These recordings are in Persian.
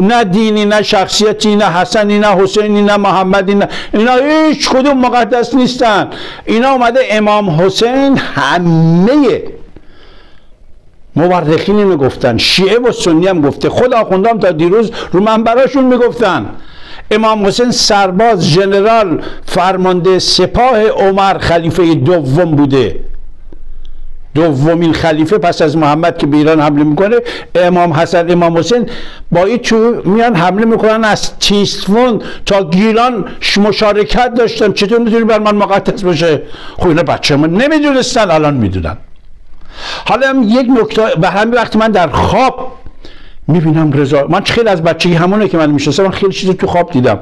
نه دینی، نه شخصیتی، نه حسنی، نه حسینی، نه محمدی، نه اینا هیچ کدوم مقدس نیستن. اینا اومده امام حسین، همه مورخین اینو گفتن، شیعه و سنی هم گفته، خود آخوندام تا دیروز رو منبراشون میگفتن امام حسین سرباز، ژنرال، فرمانده سپاه عمر خلیفه دوم بوده، دومین خلیفه پس از محمد که به ایران حمله میکنه. امام حسن، امام حسین با این تو میان حمله میکنن، از تیسفون تا گیلان مشارکت داشتن. چطور میتونی بر من مقدس باشه؟ خب اینا بچه من نمیدونستن، الان میدونن. حالا هم یک نکته، به همین وقت من در خواب میبینم رضا، من خیلی از بچگی همونه که من میشناسم، من خیلی چیز تو خواب دیدم.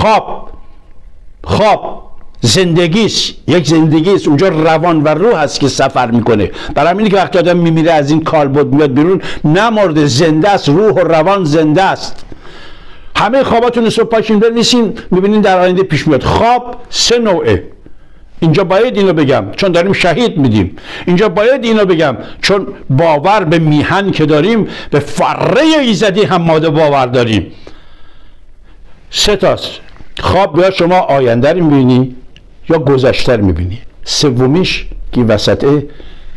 خواب زندگیست، یک زندگیست، اونجا روان و روح هست که سفر میکنه. برای همینه که وقتی آدم میمیره از این کالبد میاد بیرون، نمرده، زنده است، روح و روان زنده است. همه خواباتون صبح پاشین بنویسین، میبینین در آینده پیش میاد. خواب سه نوعه. اینجا باید اینو بگم چون داریم شهید میدیم، اینجا باید اینو بگم چون باور به میهن که داریم، به فره ایزدی هم ماده باور داریم. سه تاست خواب، یا شما آینده رو میبینی یا گذشته رو میبینی. سومیش که وسطه،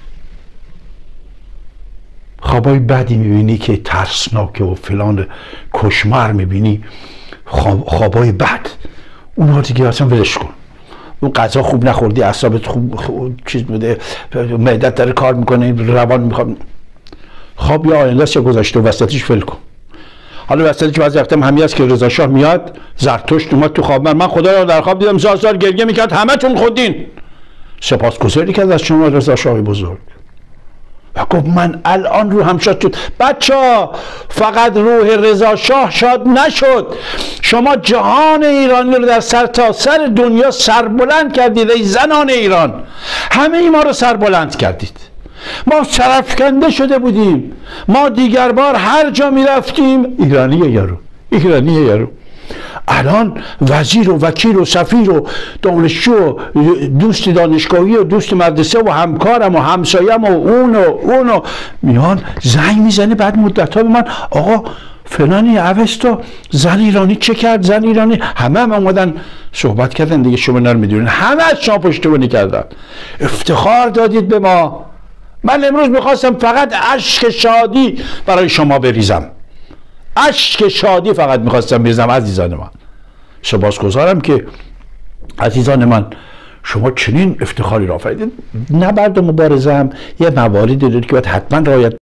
خوابای بدی میبینی که ترسناکه و فلان، کشمر میبینی، خوابای بد. اونها دیگه اصلا ولش کن. اون غذا خوب نخوردی، اعصابت خوب چیز بوده، معدت داره کار میکنه، روان میخواد. خواب یا آینده است یا گذشته، و وسطش فل کن. حالا وسطش بعضی وقتا همین است که رضا شاه میاد، زرتشت اومد تو خواب من خدا رو در خواب دیدم، زار گریه میکرد، همتون خودین. سپاسگزاری که از شما رضا شاه بزرگ. و گفت من الان روحم شاد شد. بچه‌ها فقط روح رضا شاه شاد نشد، شما جهان ایرانی رو در سرتاسر دنیا سربلند کردید. ای زنان ایران، همه ما رو سربلند کردید. ما سرافکنده شده بودیم، ما دیگر بار هر جا می رفتیم ایرانی یارو. الان وزیر و وکیل و سفیر و دانشجو و دوست دانشگاهی و دوست مدرسه و همکارم و همسایم و اون میان زنگ میزنه بعد مدت ها به من، آقا فلانی اوستا زن ایرانی چه کرد، زن ایرانی. همه هم اومدن صحبت کردن دیگه، شما اینا رو میدونین، همه از شما پشتیبانی کردن، افتخار دادید به ما. من امروز میخواستم فقط اشک شادی برای شما بریزم، اشک شادی فقط میخواستم بریزم. عزیزان من، سپاسگزارم که عزیزان من شما چنین افتخاری را آفریدید. نبرد و مبارزه هم یه مواردی دارید که باید حتما رعایت